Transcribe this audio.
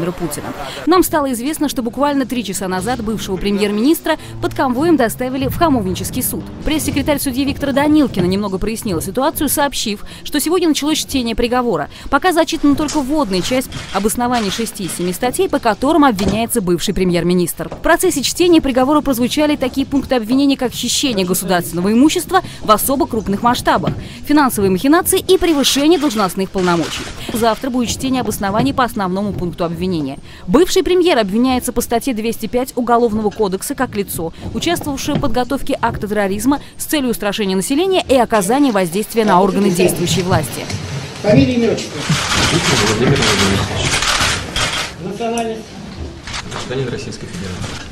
Владимира Путина. Нам стало известно, что буквально 3 часа назад бывшего премьер-министра под конвоем доставили в Хамовнический суд. Пресс-секретарь судьи Виктора Данилкина немного прояснила ситуацию, сообщив, что сегодня началось чтение приговора. Пока зачитана только вводная часть об основании 6 из 7 статей, по которым обвиняется бывший премьер-министр. В процессе чтения приговора прозвучали такие пункты обвинения, как хищение государственного имущества в особо крупных масштабах, финансовые махинации и превышение должностных полномочий. Завтра будет чтение обоснований по основному пункту обвинения. Бывший премьер обвиняется по статье 205 Уголовного кодекса как лицо, участвовавшее в подготовке акта терроризма с целью устрашения населения и оказания воздействия на органы действующей власти. Фамилия, имя, отчество. Владимир Владимирович. Национальность. Гражданин Российской Федерации.